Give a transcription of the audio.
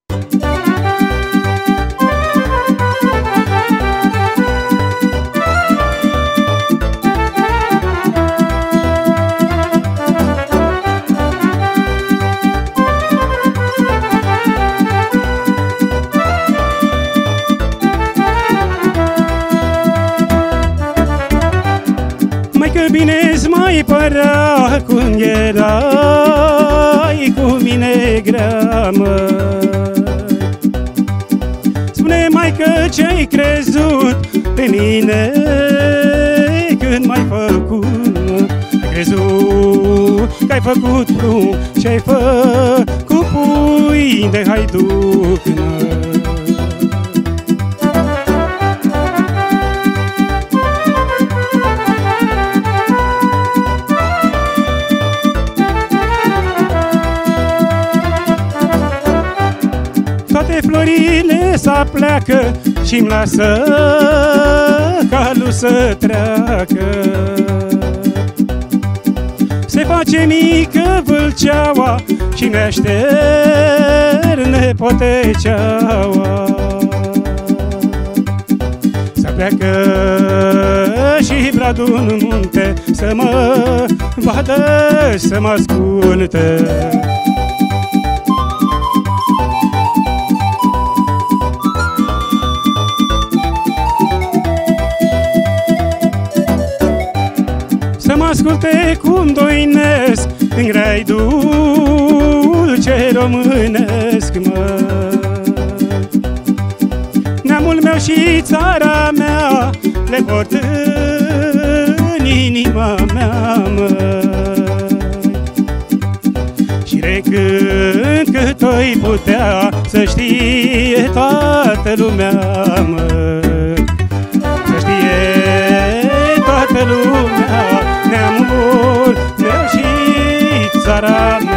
Că bine-ți mai părea când erai cu mine grea, măi. Spune, mai că ce-ai crezut pe mine când m-ai făcut, ai crezut că ai făcut prum și-ai făcut pui de haiduc, măi. Toate florile s-apleacă și-mi lasă calul să treacă. Se face mică vâlceaua și-mi așterne poteceaua. Să pleacă și bradul în munte să mă vadă, să mă asculte. Să mă asculte cum doinesc în grai dulce românesc, măi. Neamul meu și țara mea le port în inima mea, măi. Și recând cât o-i putea să știe toată lumea, măi. Să știe toată lumea neamul meu și țara mea.